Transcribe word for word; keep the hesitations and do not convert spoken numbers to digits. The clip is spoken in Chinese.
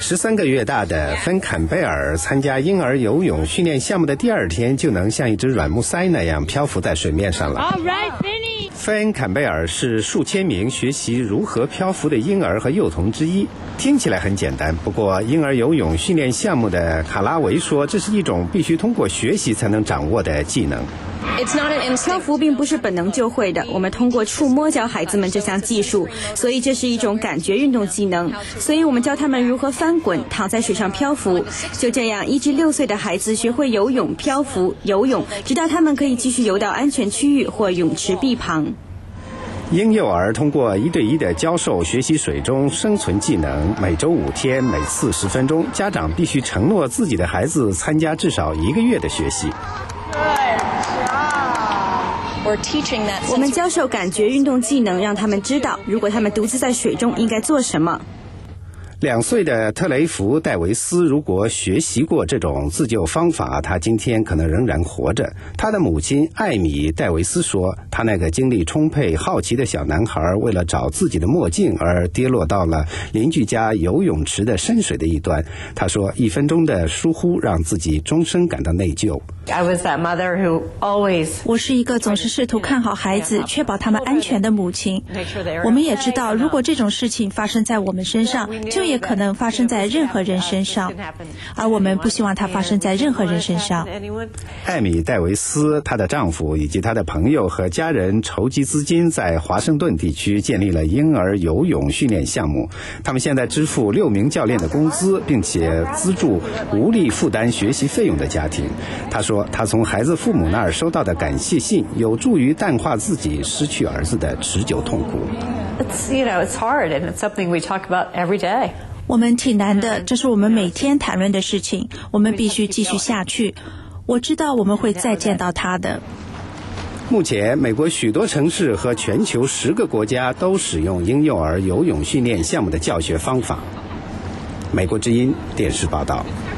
十三个月大的芬坎贝尔参加婴儿游泳训练项目的第二天，就能像一只软木塞那样漂浮在水面上了。 All right, 芬坎贝尔是数千名学习如何漂浮的婴儿和幼童之一。听起来很简单，不过婴儿游泳训练项目的卡拉维说，这是一种必须通过学习才能掌握的技能。 漂浮并不是本能就会的，我们通过触摸教孩子们这项技术，所以这是一种感觉运动技能。所以我们教他们如何翻滚，躺在水上漂浮。就这样，一至六岁的孩子学会游泳、漂浮、游泳，直到他们可以继续游到安全区域或泳池壁旁。 婴幼儿通过一对一的教授学习水中生存技能，每周五天，每次十分钟。家长必须承诺自己的孩子参加至少一个月的学习。 我们教授感觉运动技能，让他们知道，如果他们独自在水中应该做什么。 两岁的特雷弗·戴维斯如果学习过这种自救方法，他今天可能仍然活着。他的母亲艾米·戴维斯说，他那个精力充沛、好奇的小男孩为了找自己的墨镜而跌落到了邻居家游泳池的深水的一端。他说，一分钟的疏忽让自己终生感到内疚。 我是一个总是试图看好孩子，确保他们安全的母亲。我们也知道，如果这种事情发生在我们身上，就也可能发生在任何人身上，而我们不希望它发生在任何人身上。 艾米·戴维斯、她的丈夫以及她的朋友和家人筹集资金，在华盛顿地区建立了婴儿游泳训练项目。他们现在支付六名教练的工资，并且资助无力负担学习费用的家庭。他说，他从孩子父母那儿收到的感谢信有助于淡化自己失去儿子的持久痛苦。 It's, you know, it's hard, and it's something we talk about every day. 我们挺难的，这是我们每天谈论的事情，我们必须继续下去。我知道我们会再见到他的。 目前，美国许多城市和全球十个国家都使用婴幼儿游泳训练项目的教学方法。美国之音电视报道。